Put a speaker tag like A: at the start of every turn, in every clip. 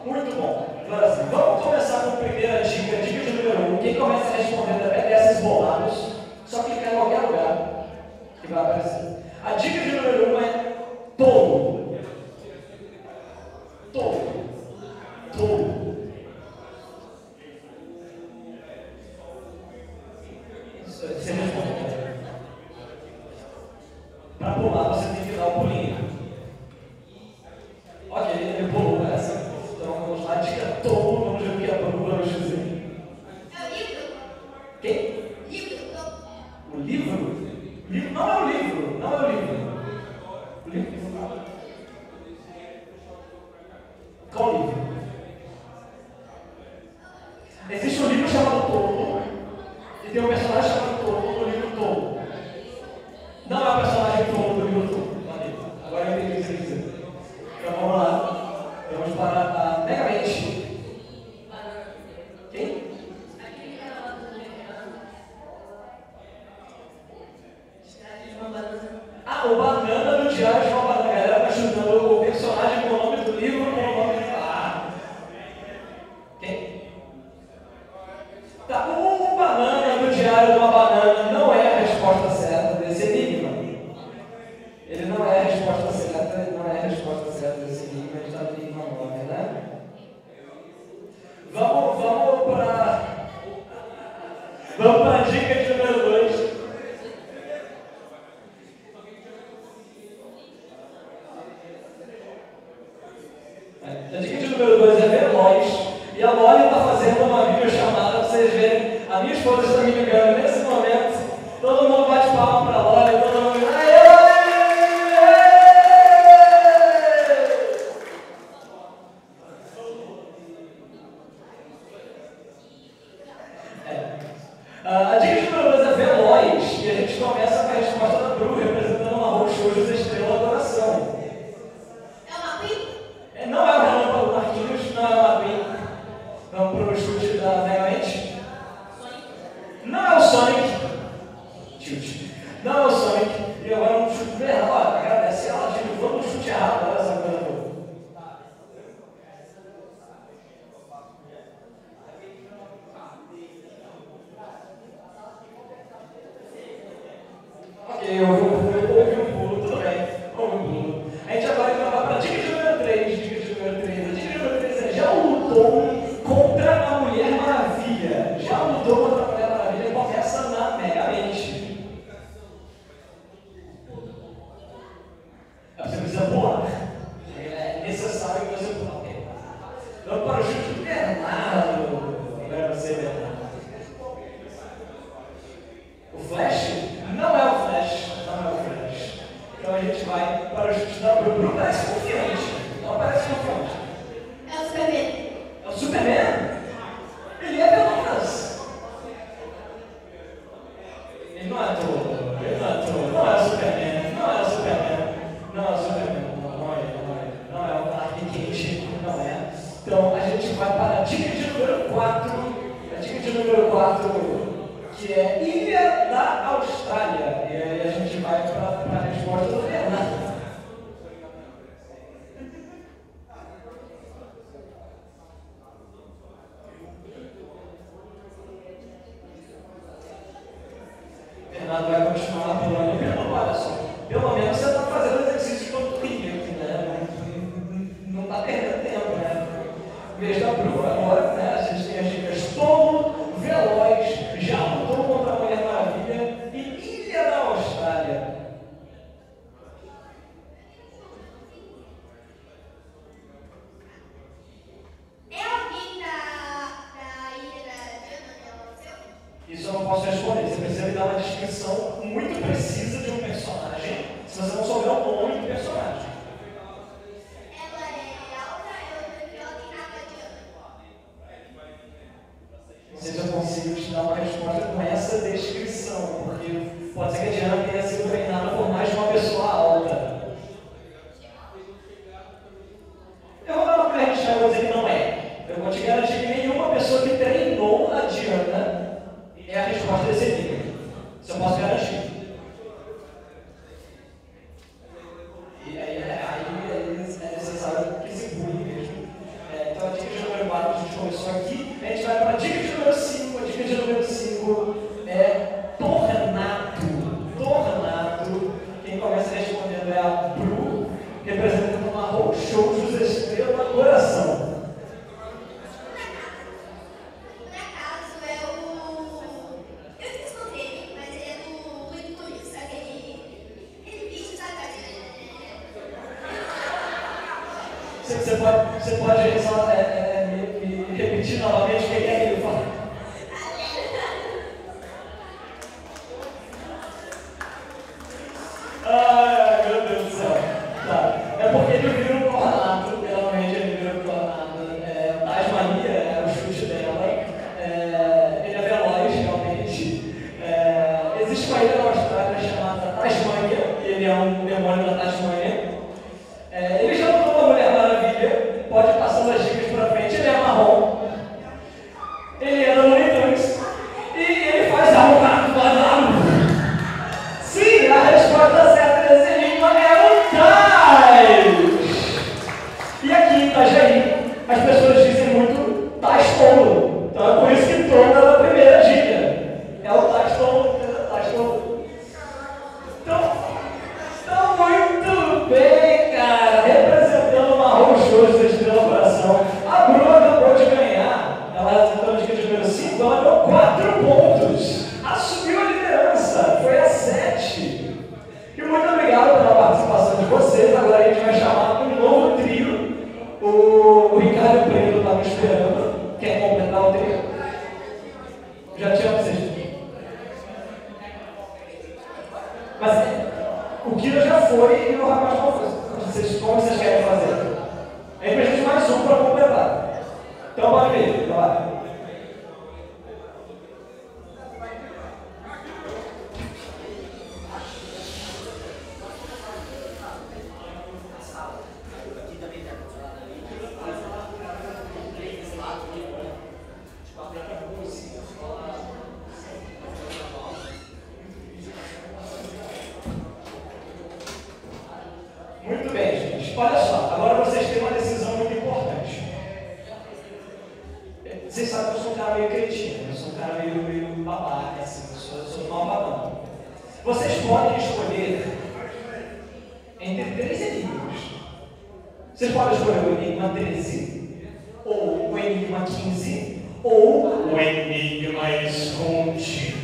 A: Muito bom. Agora sim, vamos começar com a primeira dica, dica de número 1. Quem começa a responder através desses bolados, só clicar em qualquer lugar que vai aparecer. A dica de número 1 é tolo. Tolo. Tolo. Você responde. Para pular, você tem que dar o pulinho. Ok, ele pulou essa. Então vamos lá, dica tolo, vamos ver o que a Bruna vai dizer.
B: É o livro?
A: Quem?
B: Livro.
A: O livro? O livro? Não é o livro, não é o livro. O livro? Qual livro? Existe um livro chamado Tolo, e tem um personagem chamado Tolo no livro Tolo. Não é o personagem Tolo do livro Tolo. Agora eu entendi o que você quer dizer. Então vamos lá. Vamos para a Megamente. Quem? Ah, o Banana do Diário de uma Banana. A galera tá chutando o personagem com o nome do livro com o nome do... Ah! Quem? Tá, o Banana do Diário de uma Banana não é a resposta certa desse enigma. Ele não é a resposta certa, ele não é a resposta certa desse enigma, a gente está no enigma 9, né? Vamos para a dica de número 2. A dica de número 2 é veloz. E a Loli está fazendo uma videochamada para vocês verem. A minha esposa está me ligando nesse momento. Todo mundo bate palma para a Loli, todo mundo. A dica de número 2 é veloz. E a gente começa com a resposta da Bru, representando uma roxo da estrela da oração.
B: É uma pinta?
A: Não é o relâmpago do Marquinhos, não é o Marquinhos. Vamos para o chute da Megamente. Não é o Sonic. Chute. Não é o Sonic. E agora um chute errado. Olha, agradece ela, gente. Vamos no chute errado. Olha essa coisa toda. Ok, houve um pulo, tudo bem. Houve um pulo. A gente agora vai para a dica de número 3. Dica de número 3. A dica de número 3 é: já lutou contra a Mulher Maravilha. Já lutou contra a Mulher Maravilha. Começa na Megamente. Você precisa pular. É necessário que você pule. Vamos para o chute do Bernardo. Agora você, Bernardo. O Flash? Não é o Flash. Não é o Flash. Então a gente vai para o chute da Bruno. Parece confiante. Não parece confiante.
B: É o Superman.
A: É o Superman? Ele é veloz. Ele não é tolo. Ele não é tolo. Não é o Superman. Não é o Superman. Não é o Superman. Não é o Clark Kent. Não é. Então a gente vai para a dica de número 4. A dica de número 4, que é Ilha da Austrália. E aí a gente vai para a resposta do Bernardo. Bernardo vai continuar pulando. Bernardo, olha só, pelo menos você está fazendo exercício de panturrilha aqui, né? Não está perdendo tempo, né? Em vez da Bru agora, né? A gente tem as dicas tolo, veloz, já lutou contra a Mulher Maravilha e Ilha da Austrália.
B: É alguém da ilha da Diana que ela nasceu?
A: Isso eu não posso responder. Você precisa me dar uma descrição muito precisa de um personagem, se você não souber o nome do personagem.
B: Ela é alta, ela é grandiosa e nada Diana.
A: Não sei se eu consigo te dar uma resposta com essa descrição, porque pode ser que a Diana tenha sido treinada por mais de uma pessoa alta. Eu vou dar uma colher de chá e vou dizer que não é. Eu vou te garantir que nenhuma pessoa que treinou a Diana é a resposta desse enigma. Isso eu posso garantir. representando uma roxos estrela coração.
B: Por acaso é o. Eu esqueci o nome dele, mas ele é do Looney Tunes, aquele bicho, sabe?
A: Você pode só me repetir novamente o que é que ele fala? Ai, meu Deus do céu. Tá. É porque ele vira um tornado, realmente ele vira um tornado. Tasmania é o chute dela. Ele é veloz, realmente. Existe uma ilha na Austrália chamada Tasmania, e ele é um demônio da Tasmania. Ele já lutou uma Mulher Maravilha, pode passar as dicas pra frente, ele é marrom. Ele é da Looney Tunes. E ele faz algo para sim, a resposta certa desse enigma é o Tais. E aqui em Itajaí, as pessoas dizem muito Tais tolo. Então é por isso que tolo é a primeira dica. É o Tais tolo, Tais tolo. Então muito bem, cara. Representando uma roxosa da Estrela Coração. A Bruna acabou de ganhar. Ela acertou a dica de número 5, ela deu 4 pontos. Assumiu a liderança. Foi a 7. E muito obrigado pela participação de vocês. Agora a gente vai chamar um novo trio. O Ricardo Preto está me esperando. Quer completar o trio? Já tinha vocês. Mas o Kira já foi e o rapaz não foi. Como vocês querem fazer? Aí precisa de mais um para completar. Então pode ver. Vai. Muito bem, gente. Olha só, agora vocês têm uma decisão muito importante. Vocês sabem que eu sou um cara meio cretino, eu sou um cara meio babaca, assim, eu sou malvadão. Vocês podem escolher entre 3 enigmas. Vocês podem escolher o enigma 13, ou o enigma 15, ou o enigma escondido.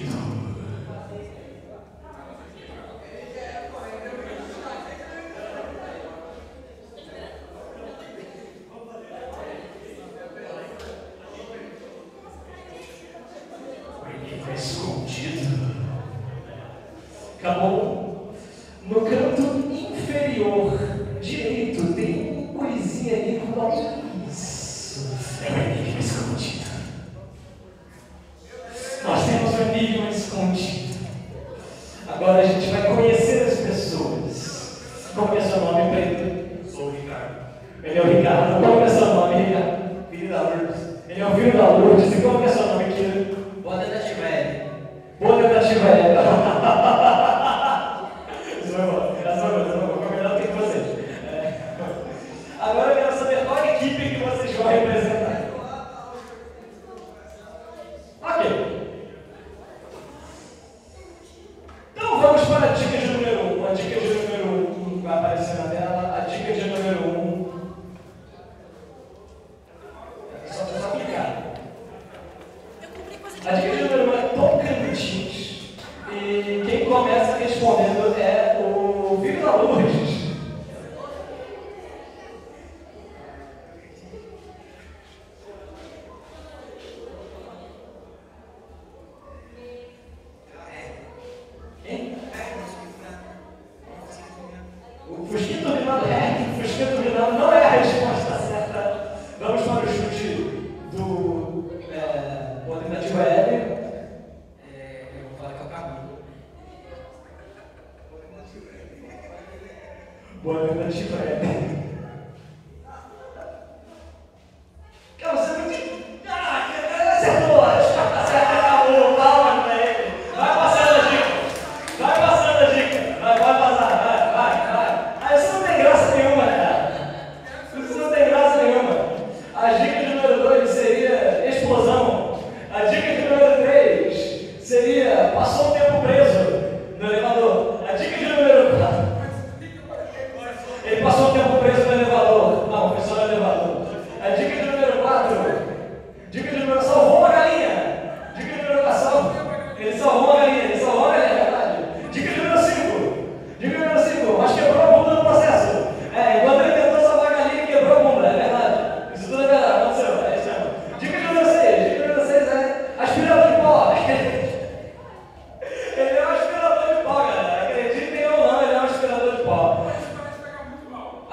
A: Acabou? No canto inferior direito tem uma coisinha ali com isso. É um enigma escondido. Nós temos um enigma escondido. Agora a gente vai conhecer as pessoas. Como é seu nome, Preto?
C: Sou o Ricardo.
A: Ele é o Ricardo. Qual é seu nome, Ricardo?
C: Filho da Lourdes.
A: Ele é o filho da Lourdes. E qual é seu nome, Kira?
C: Boa tentativa, Ed.
A: Boa tentativa, Ed. Essa foi melhor do que vocês. Agora eu quero saber qual equipe que vocês vão representar. Ok. Então vamos para a dica de número 1. A dica de número 1 vai aparecer na tela. A dica de número 1. Só clicar. A dica de número 1 é Tocantins. E quem começa respondendo é o filho da Lourdes. O Fusquinha dominado o Fusquinha dominado não é a resposta certa. Vamos para o chute do boa tentativa L.
C: Eu vou falar que é o caminho.
A: Boa tentativa L. Cara, você não tem. Acertou! A resposta certa acabou. Palmas pra ele. Vai passando a dica. Vai passando a dica. Vai passar. Vai. Isso não tem graça nenhuma, cara. Isso não tem graça nenhuma. A dica de número 2 seria explosão. A dica de número 3 seria passou um tempo preso no elevador. A dica de número 4. Ele passou um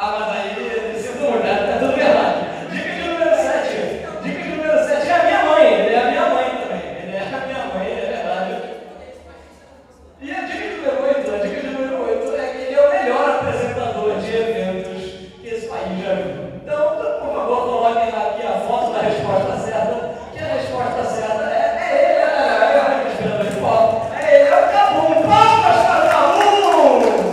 A: Ah, mas aí, sinto muito, tá tudo errado. Dica de número 7. Dica de número 7 é a minha mãe. Ele é a minha mãe também. Ele é a minha mãe, é verdade. E a dica de número 8, a dica de número 8 é que ele é o melhor apresentador de eventos que esse país já viu. Então, por favor, coloquem aqui a foto da resposta certa, que a resposta certa é ele, é o respirador de pó. É ele, é o Cabum. Palmas para o Cabum!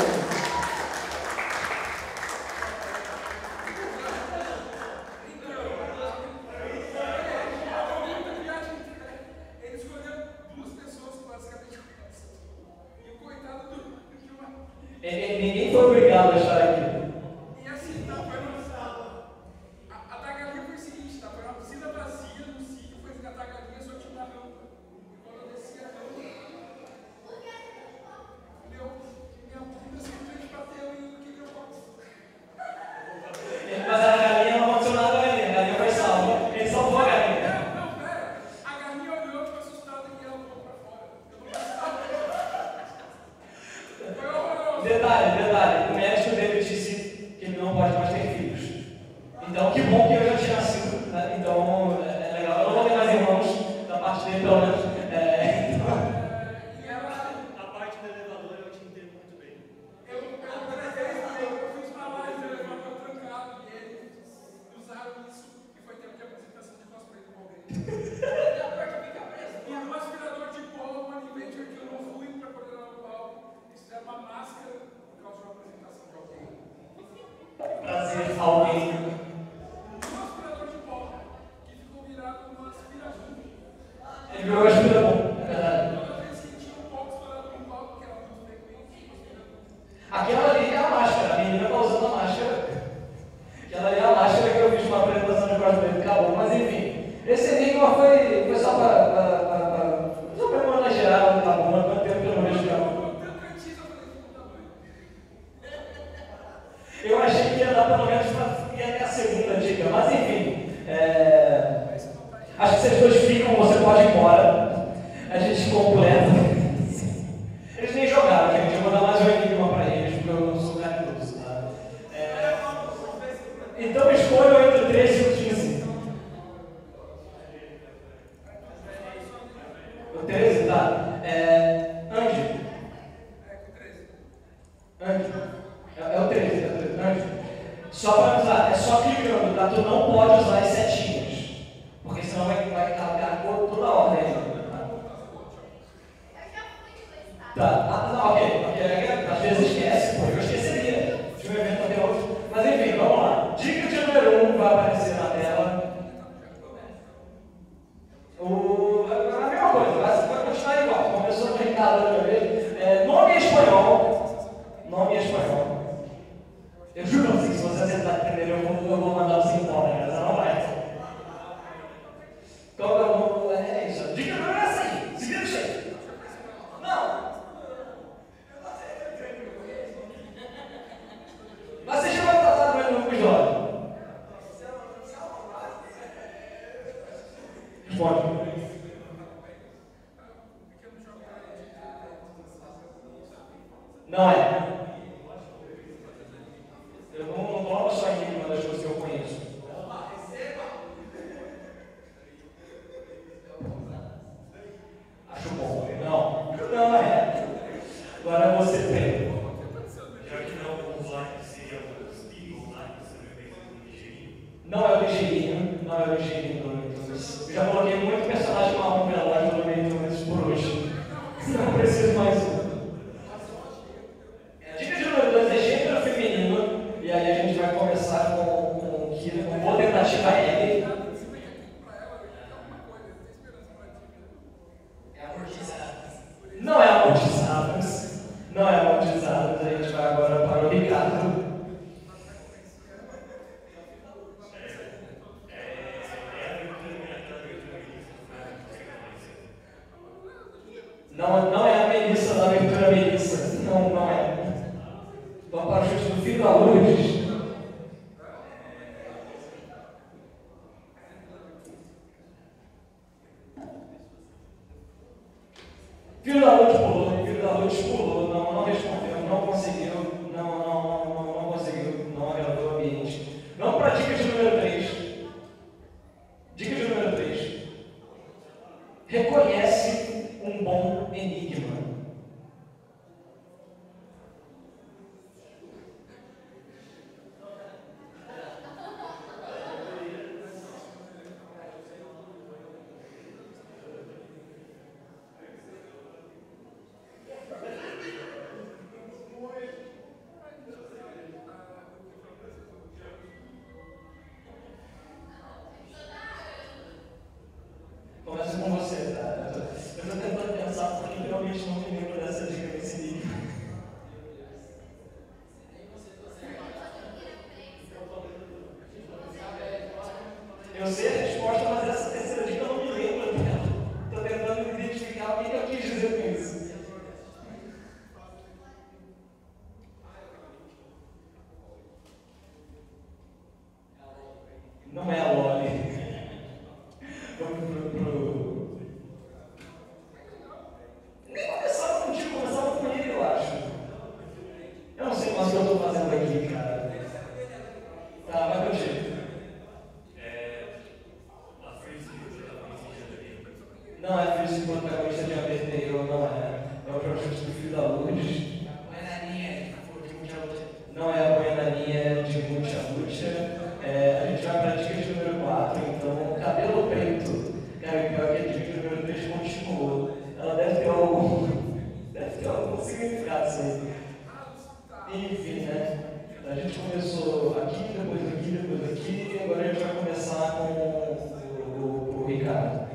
D: Ele escolheu duas pessoas que basicamente conhecem. E o coitado de uma.
A: Ninguém foi obrigado a estar aqui.
D: E assim, tá, foi a da galinha foi o seguinte, tá? Foi uma piscina vazia no sítio, foi resgatar a galinha, só tinha uma rampa. E quando eu desci a rampa, minha bunda simplesmente bateu e o que deu box.
A: Mas a galinha não aconteceu nada com a galinha. A galinha foi salva. Ele salvou a galinha.
D: Não, pera. A galinha olhou, ficou assustada e ela voou pra fora. Eu não precisava. Foi horroroso.
A: Detalhe, o médico dele disse que ele não pode mais ter filhos. Então, que bom que eu já tinha nascido, né? Então, é legal. Eu não vou ter mais irmãos, da parte dele, pelo menos.
D: E ela.
E: A parte do elevador eu te entendo muito bem.
D: Eu fiz uma live do elevador trancado e eles usaram isso e foi tempo de apresentação de cosplay do Palmeiras. E no aspirador de pó, uma inventor que eu não fui para coordenar o palco, eles fizeram uma máscara por causa de uma apresentação de alguém.
A: Prazer, alguém.
D: Um aspirador de pó que ficou virado numa aspirador.
A: Ele virou aspirador, é verdade.
D: Toda vez que tinha um pouco estourado no palco, que era muito frequente, aspirador.
A: Aquela ali é a máscara. A menina tá usando a máscara. Aquela ali é a máscara que eu fiz uma apresentação de cosplay do Cabum. Mas enfim, esse enigma foi só para homenagear o Cabum, não ter pelo menos Cabum. Eu achei que ia dar pelo menos para ir até a segunda dica, mas enfim. Acho que vocês dois ficam, você pode ir embora. A gente completa. Eles nem jogaram, gente. Eu vou dar mais um enigma para eles, porque eu não sou caridoso, tá? Então escolham entre o 13 e o 15. O 13, tá? Andy. Andy. É o 13, Andy. Só para avisar, é só clicando, tá? Tu não pode usar as setinhas. Porque senão vai carregar toda a ordem. Tá, não, ok. Às vezes esquece, pô, eu esqueceria de um evento até hoje. Mas enfim, vamos lá. Dica de número 1 vai aparecer na tela. A mesma coisa, vai continuar igual. Começou no Ricardo outra vez. Nome em espanhol. Nome em espanhol. Eu juro pra vocês, se você acertar primeiro, eu vou mandar você embora, né? Você não vai. Qual é o nome? É isso. Dica número 1 é essa aí. Se vira no jeito. Não. Mas você já vai tratar do meu episódio. Responde. Não é. Eu não coloco só em uma das coisas que eu conheço. Acho bom. Não é. Agora você tem.
E: Já que não online seria o Steve online, você não fez um ligeirinho?
A: Não é o ligeirinho. Não é o ligeirinho do Looney Tunes. Eu já coloquei muito personagem marrom pela loja do Looney Tunes por hoje. Não preciso mais um. Dica de número 2 é gênero feminino. E aí a gente vai começar com que uma tentativa L. Não é amortizados. Não é amortizados. A gente vai agora para o Ricardo. Não é a Melissa da aventura Melissa. Não é. Vamos para o chute do fim da luz. Eu sei a resposta, mas essa terceira dica eu não me lembro dela. Estou tentando identificar o que eu quis dizer com isso. Não é a Loli. Vamos pro... Nem começava contigo, começava com ele, eu acho. Eu não sei mais o que eu estou fazendo aqui, cara. Tá, vai contigo.
E: A Freeze,
A: Não é Freeze o protagonista de Undertale, não é. É o projeto do Filho da Luz. Não é a Boinaninha de Mucha Mucha. A gente vai para a dica de número 4, então, cabelo preto. Cara, o pior é que a dica de número 3 continuou. Ela deve ter algum significado, sim. Enfim, né? A gente começou aqui, depois aqui, e agora a gente vai começar com o Ricardo.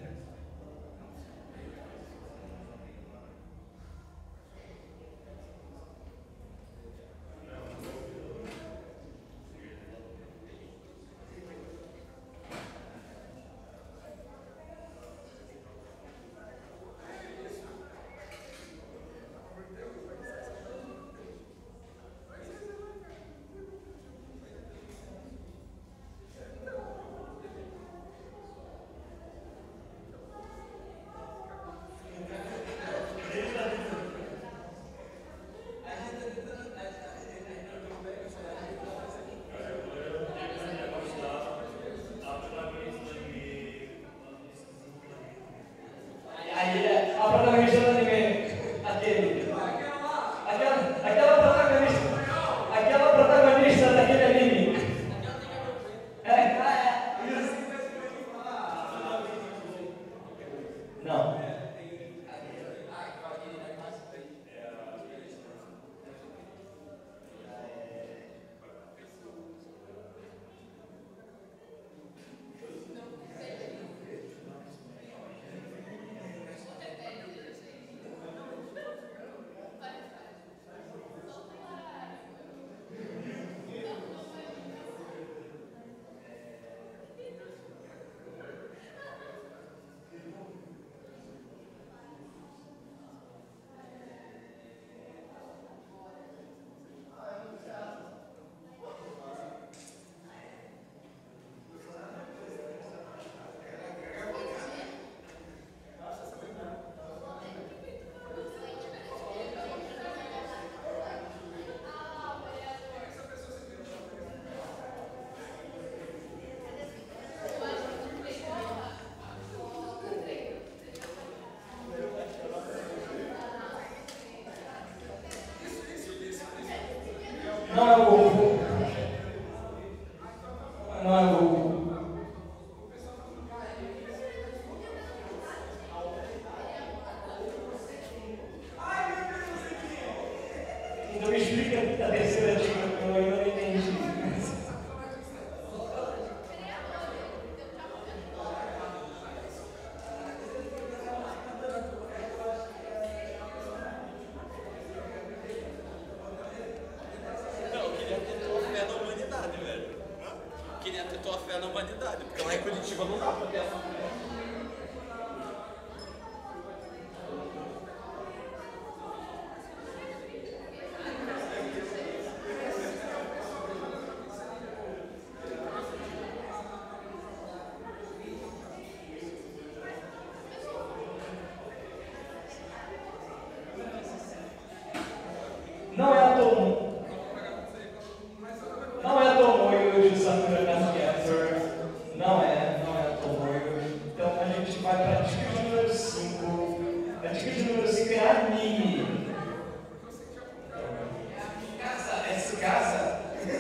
A: Não é o Goku. Não é o Goku. Então me explica a terceira dica, porque eu ainda não entendi.
F: Porque lá em Curitiba não dá pra ter essa.
A: Não é a Tomoe. Não é a Tomoe de Sakura Card Captor. Não é a Tomoe. Então a gente vai para a dica de número 5. A dica de número 5 é anime. Casa?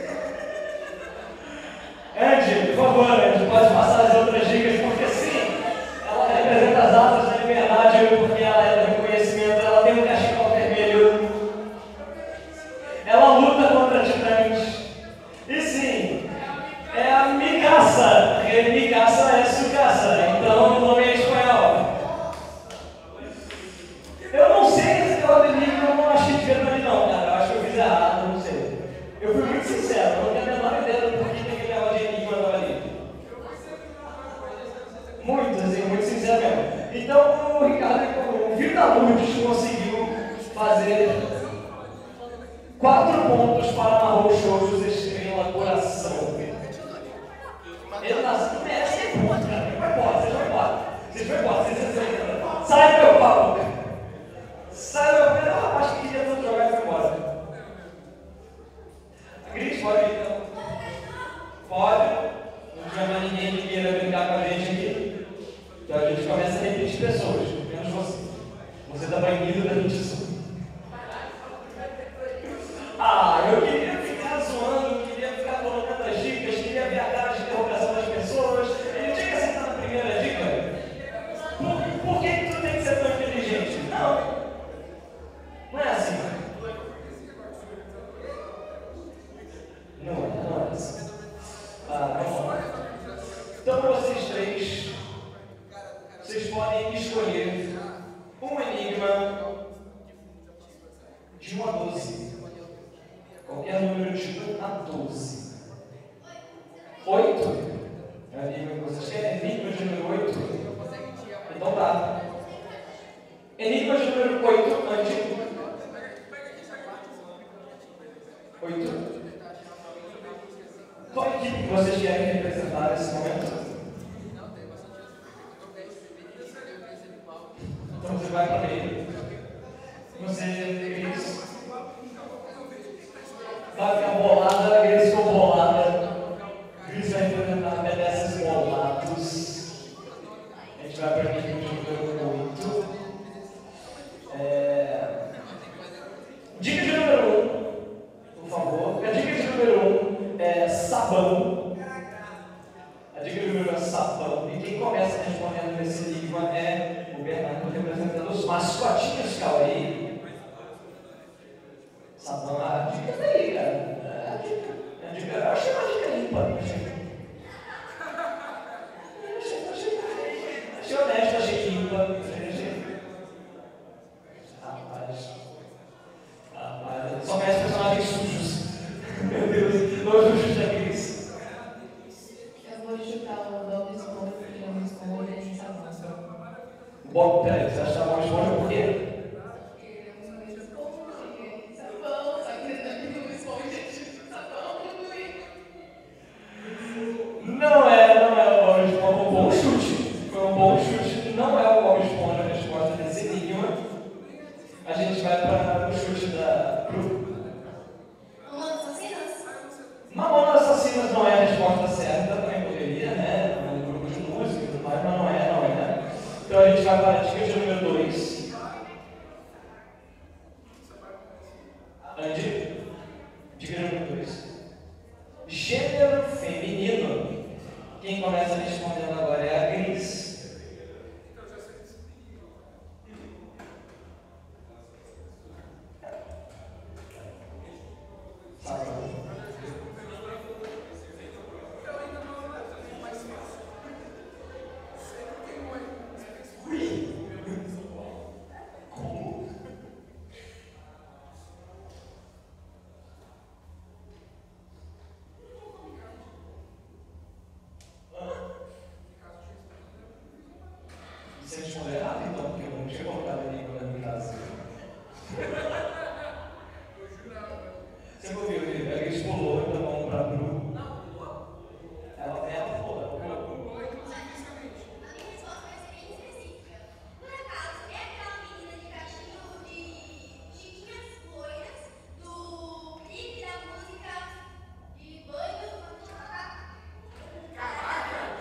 A: Andy, por favor, Andy, pode passar as outras dicas, porque sim, ela representa as asas da liberdade, porque ela é do reconhecimento, ela tem um cachecol vermelho, ela luta contra titãs, e sim, é a Mikasa, porque Mikasa é Tsukasa, então o nome é espanhol. Eu não sei esse negócio de nível, eu não achei de verdade não, cara, eu acho que eu fiz errado, não sei. Eu fui muito sincero, eu não tenho a menor ideia do porquê que aquele negócio de enigma estava ali. Pode? Não tiver mais ninguém que queira brincar com a gente aqui. Então a gente começa a repetir pessoas, menos você. Você está banido da repetição. Ah, eu queria ficar zoando, queria ficar colocando as dicas, queria ver a cara de interrogação das pessoas. Ele tinha que acertar na primeira dica. Por que tu tem que ser tão inteligente? Não. Não é assim. Não é assim. Vamos lá. Então, vocês três, vocês podem escolher um enigma de 1 a 12. Qualquer número de 1 a 12. 8? É o enigma que vocês querem? Enigma de número 8? Então tá. Enigma de número 8, Andy. 8. Qual equipe que vocês querem representar nesse momento? Então você vai para ele. Você, Cris, vai ficar bolada, Cris ficou bolada. Cris vai representar BDS bolados. A gente vai para a equipe de número 8. Dica de número 1, por favor. A dica de número 1 é sabão. A dica de número 1 é sabão. E quem começa respondendo nesse enigma é o Bernardo, representando os mascotinhos Cauê. Sabão, a dica tá aí, cara. A dica, eu achei uma dica limpa. Achei honesto, achei limpa. Rapaz, só conhece personagens sujos. Meu Deus, nojos da Cris.
G: Eu vou chutar o Bob Esponja, porque o Bob Esponja é sabão.
A: Bob, peraí, você acha que tá Bob Esponja por quê?
G: Porque ele é uma esponja, sabão, só que ele não é uma esponja, sabão.
A: Não é o Bob Esponja, foi um bom chute. Foi um bom chute, não é o Bob Esponja a resposta desse enigma. A gente vai para o chute da Cru.
B: Mamonas Assassinas?
A: Mamonas Assassinas não é a resposta certa, também poderia, né? É um grupo de música e tudo mais, mas não é. Então a gente vai para a dica de número 2. Andy, dica de número 2. Gênero feminino. Quem começa respondendo agora é a Cris. Você respondeu errado então, porque eu não tinha colocado a língua na minha casa. Você ouviu? A Cris pulou, então vamos para a Bru.
D: Não, pulou.
A: Ela pulou.
B: A minha resposta vai ser bem específica. Por acaso, é aquela menina de cachinho de chiquinhas loiras do clipe da música de banho quando tocar?
D: Caraca!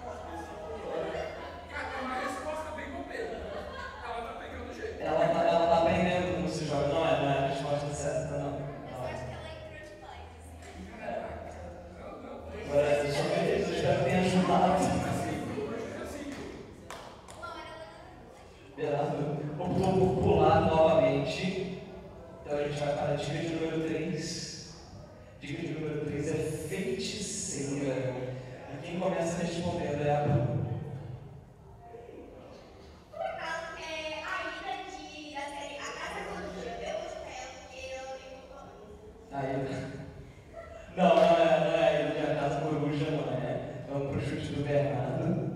D: Cara, é uma resposta bem completa. Ela tá pegando o jeito.
A: Ela tá aprendendo como se joga. Não é a resposta certa, não.
B: Eu acho que ela entrou de bike.
A: Agora, eu sou feliz, eu espero que tenha ajudado. Bernardo optou por pular novamente. Então a gente vai para a dica de número 3. Dica de número 3 é feiticeira. E quem começa respondendo é a Bru.
B: Por acaso, é a Ida da série A Casa Coruja. Eu vou chutar ela porque ela veio com a
A: Aí, não é ele de A Casa Coruja, não é. Vamos pro chute do Bernardo.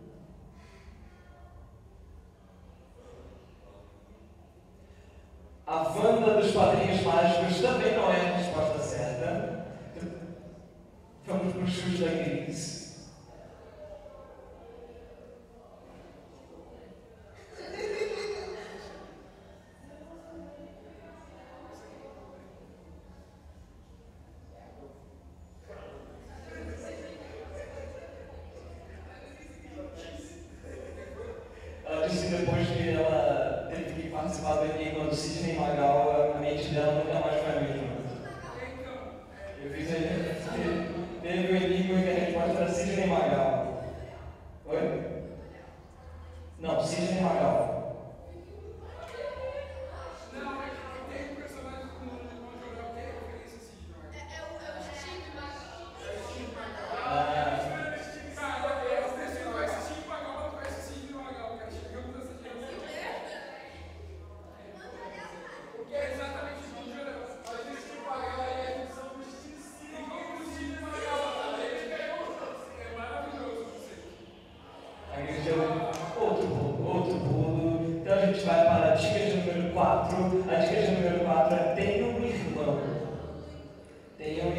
A: A Wanda dos Padrinhos Mágicos também não é a resposta certa. Vamos pro chute da Cris.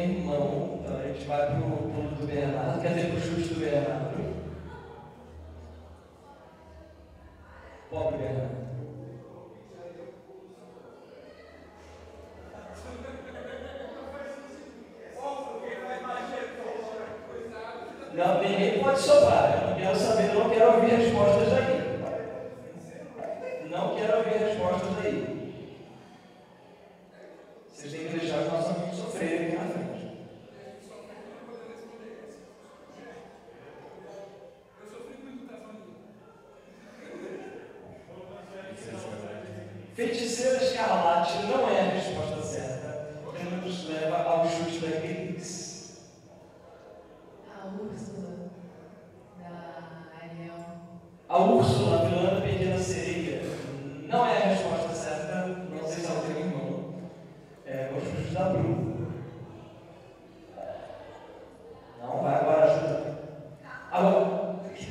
A: irmão, então a gente vai pro pulo do Bernardo, quer dizer, pro chute do Bernardo. Pobre Bernardo. Não, ninguém pode soprar. Eu não quero saber, eu não quero ouvir respostas aí. Não quero ouvir respostas aí. Vocês têm que deixar os nossos amigos sofrerem aqui na frente.
D: Eu sofri muito da família.
A: Feiticeira Escarlate não é a resposta certa, que nos leva ao chute da Gris.
G: A Úrsula da Ariel.
A: A Úrsula, a vilã da Pequena Sereia, não é a resposta certa, não sei se ela tem irmão. É o chute da Bru. Não, vai agora, ajuda. Agora.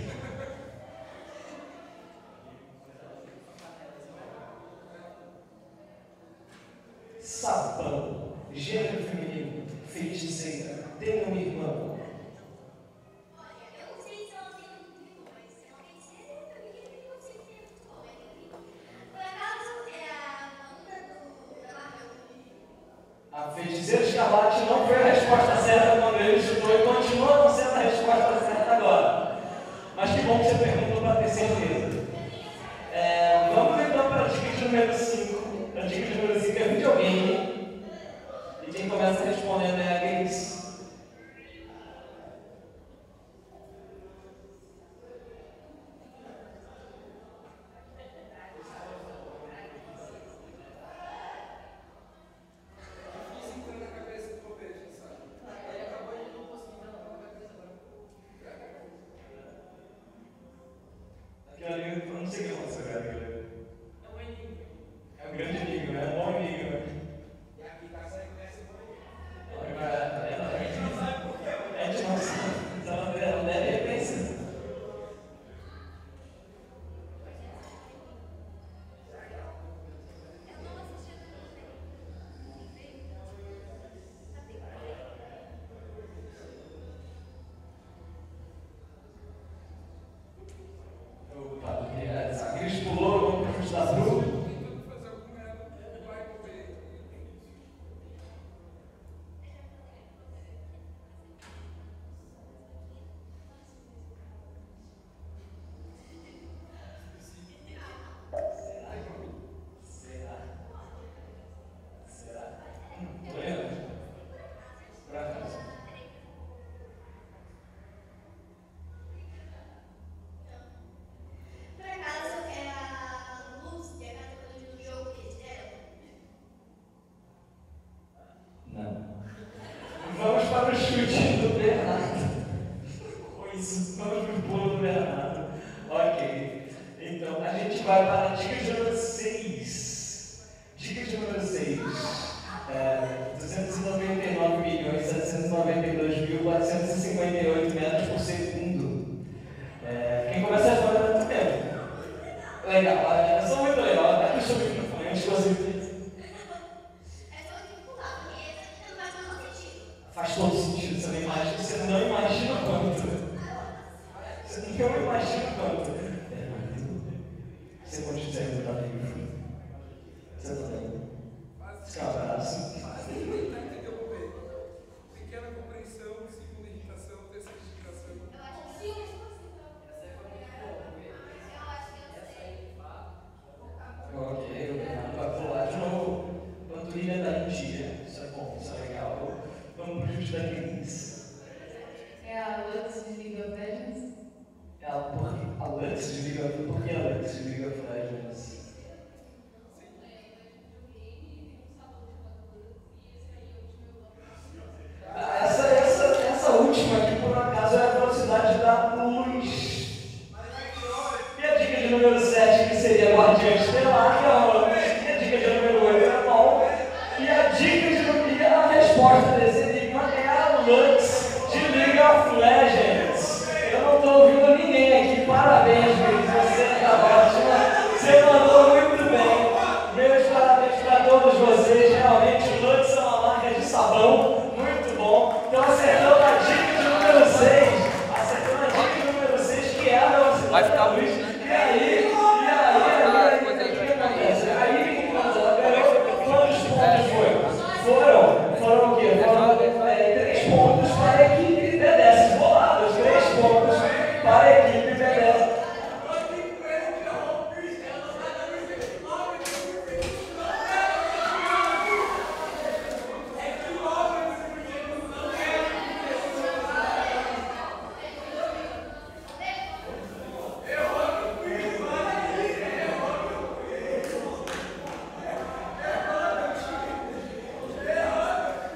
A: Sapão, gênero feminino, feiticeira, tem um irmão.
B: Olha, eu não sei se ela tem um filho, mas se ela tem cedo, eu também não sei se é muito bom, mas enfim. Por acaso, é a Wanda da Marvel.
A: A feiticeira Escarlate não foi a resposta certa quando ele chutou e continua não sendo a resposta certa agora. Mas que bom que você perguntou para ter certeza. Vamos então para a dica de número 5. A dica de número 5 é videogame. E quem começa respondendo é a Gris.
D: Difícil entrar na cabeça do Copete, sabe?
C: Ele acabou de não conseguir entrar na cabeça agora.
A: Aquilo ali, eu não sei o que aconteceu, cara.
C: É um enigma.
A: É um grande enigma, é um bom enigma.
D: E aqui tá saindo essa
A: A gente não sabe. Então, ela deve repensar.
B: Eu não assisti a
A: Opa, a Gris pulou, vamos para o chute da Bru.
D: tentando fazer algum merda, vai comer.
A: Será? Tô lendo. Pra casa.
B: Por acaso, é a Lúcia, a categoria do jogo que eles deram?
A: Não. Vamos para o chute do Bernardo. Isso, vamos para o pulo do Bernardo. Ok. Então, a gente vai para a dica de número 6. Dica de número 6. 299.792.458 metros por segundo. Quem começa a responder é primeiro. Legal, eu sou muito legal. Aqui sobre o microfone, antes que você
B: É só circular, porque essa não faz o menor sentido.
A: faz todo sentido, você não imagina quanto. Você não imagina quanto. Você continua estar vivo. Você tá bem. Um abraço.
D: Entendeu, Copete? Pequena compreensão, segunda irritação, terceira irritação.
B: Eu acho que sim, eu acho que eu sei.
A: Ok, o Bernardo vai pular de novo. Panturrilha da India. Isso é bom, isso é legal. Vamos pro chute da Gris.
G: É a Lux de League of Legends.
A: A Lux de League of Legends. Por que a Lux de League of Legends? Essa última aqui, por acaso, é a velocidade da luz. E a dica de número 7, que seria Guardiã Estelar, que é a Lux. E a dica de número 8 é a Mol. E a dica de número... E a resposta desse enigma é a Lux de League of Legends.